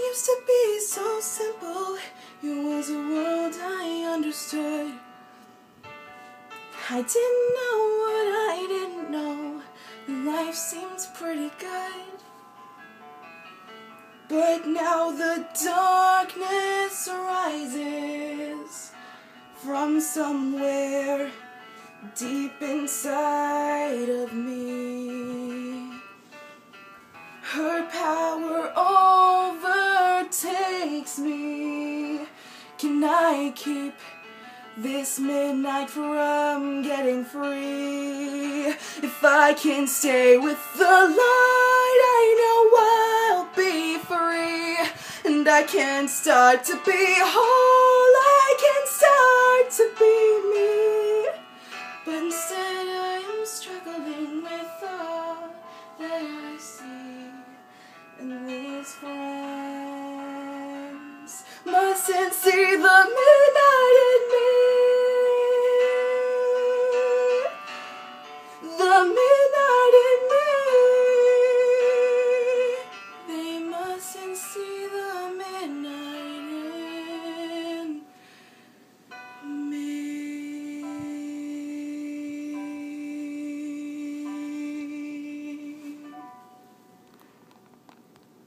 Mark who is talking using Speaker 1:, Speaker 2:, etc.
Speaker 1: used to be so simple. It was a world I understood. I didn't know what I didn't know. Life seems pretty good. But now the darkness rises from somewhere deep inside of me. Her power overtakes me. Can I keep this midnight from getting free? If I can stay with the light, I know I'll be free. And I can start to be whole, I can start to be me. But instead I am struggling with all that I see. And these friends mustn't see the midnight